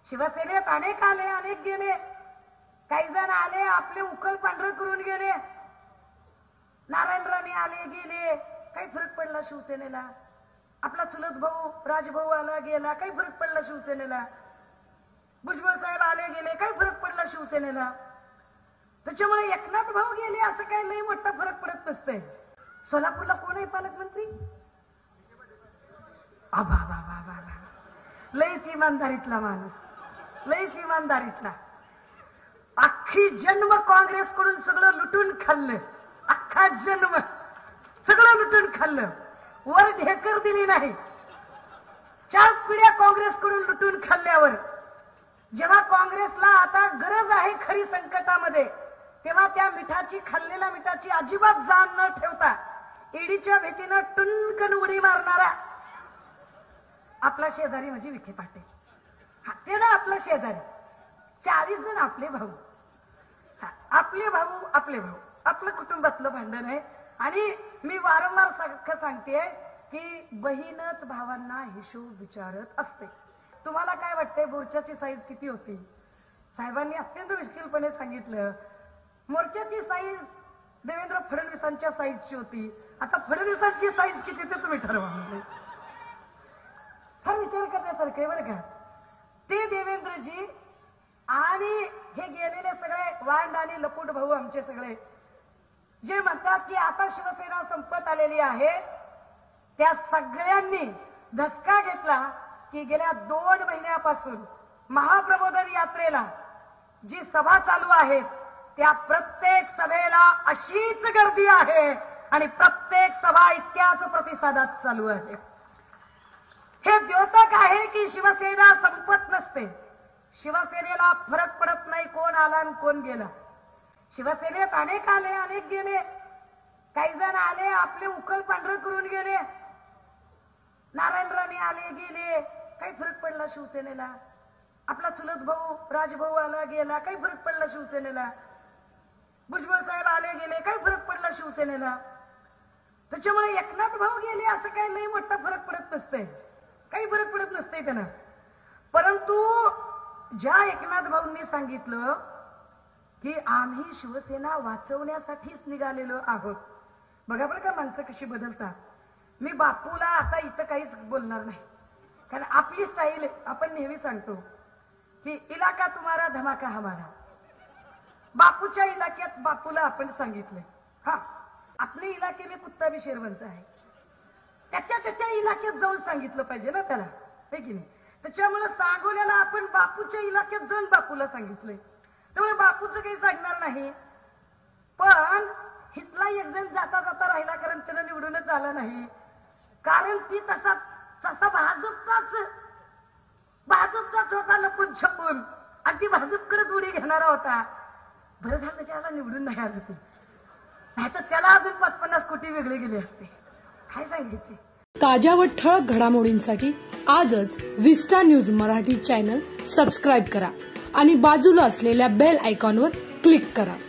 शिवसेनेत अनेक आले, अनेक गेले. काही जण आले आपले उकल पांढर करून गेले. नारायण राणे आले गेले, काही फरक पडला शिवसेनेला. आपला चुलत भाऊ राजभाऊ आला गेला, काही फरक पडला शिवसेनेला. भुजबळ साहेब आले गेले, काही फरक पडला शिवसेनेला. त्याच्यामुळे एकनाथ भाऊ गेले असं काही लई मोठा फरक पडत नसतंय. सोलापूरला कोण आहे पालकमंत्री? आबा बा बा बा बा, लईच इमानदारीतला माणूस, लईच इमानदारीतला. अख्खी जन्म काँग्रेसकडून सगळं लुटून खाल्लं, अख्खा जन्म सगळं लुटून खाल्लं, वर ढेकर दिली नाही. 4 पिढ्या काँग्रेसकडून लुटून खाल्ल्यावर जेव्हा काँग्रेसला आता गरज आहे खरी संकटामध्ये, तेव्हा त्या मिठाची, खाल्लेल्या मिठाची अजिबात जाण न ठेवता ईडीच्या भीतीनं टुनकन उडी मारणारा आपला शेजारी म्हणजे विखे पाटील. ते ना आपला शेजारी, 40 जण आपले भाऊ, आपले भाऊ, आपले भाऊ, आपलं कुटुंबातलं भांडण आहे. आणि मी वारंवार सांगते की बहीणच भावांना हिशोब विचारत असते. तुम्हाला काय वाटतंय मोर्चाची साईज किती होती? साहेबांनी अत्यंत विश्किलपणे सांगितलं मोर्चाची साईज देवेंद्र फडणवीसांच्या साईजची होती. आता फडणवीसांची साईज किती ते तुम्ही ठरवा. म्हणजे फार विचार करण्यासारखं आहे बरं का. ते देवेंद्रजी आणि हे गेलेले सगळे वांड आणि लपूट भाऊ आमचे सगळे जे म्हणतात की आता शिवसेना संपत आलेली आहे, त्या सगळ्यांनी धसका घेतला की गेल्या 2 महिन्यापासून महाप्रबोधन यात्रेला जी सभा चालू आहे त्या प्रत्येक सभेला अशीच गर्दी आहे आणि प्रत्येक सभा इतक्याच प्रतिसादात चालू आहे. हे द्योतक आहे की शिवसेना संपत नसते. शिवसेनेला फरक पडत नाही कोण आला आणि कोण गेला. शिवसेनेत अनेक आले, अनेक गेले. काही जण आले आपले उकल पांढर करून गेले. नारायण राणे आले गेले, काही फरक पडला शिवसेनेला. आपला चुलत भाऊ राजभाऊ आला गेला, काही फरक पडला शिवसेनेला. भुजबळ साहेब आले गेले, काही फरक पडला शिवसेनेला. त्याच्यामुळे एकनाथ भाऊ गेले असं काही लई मोठा फरक पडत नसतंय, काही फरक पडत नसतंय त्यांना. परंतु ज्या एकनाथ भाऊंनी सांगितलं की आम्ही शिवसेना वाचवण्यासाठीच निघालेलो आहोत. बघा बरं का माणसं कशी बदलतात. मी बापूला आता इथं काहीच बोलणार नाही, कारण आपली स्टाईल आपण नेहमी सांगतो की इलाका तुम्हारा धमाका हमारा. बापूच्या इलाक्यात बापूला आपण सांगितलंय हा आपले इलाके में कुत्ता भी शेर बनता है. त्याच्या इलाक्यात जाऊन सांगितलं पाहिजे ना त्याला, है की नाही. त्याच्यामुळे सांगोल्याला आपण बापूच्या इलाक्यात जाऊन बापूला सांगितलंय. त्यामुळे बापूचं काही सांगणार नाही. पण हितला एक जण जाता जाता राहिला, कारण त्याला निवडूनच आला नाही. कारण ती तसा भाजपचाच होता लपून छपून, आणि ती भाजपकडेच उडी घेणारा होता. बरं झालं त्याला निवडून नाही आलं ते, नाहीतर त्याला अजून 50-50 कोटी वेगळे गेले असते. काय सांगायचे. ताज्या व ठळक घडामोडींसाठी आजच Vista News Marathi channel subscribe करा आणि बाजूला असलेल्या बेल आयकॉनवर क्लिक करा.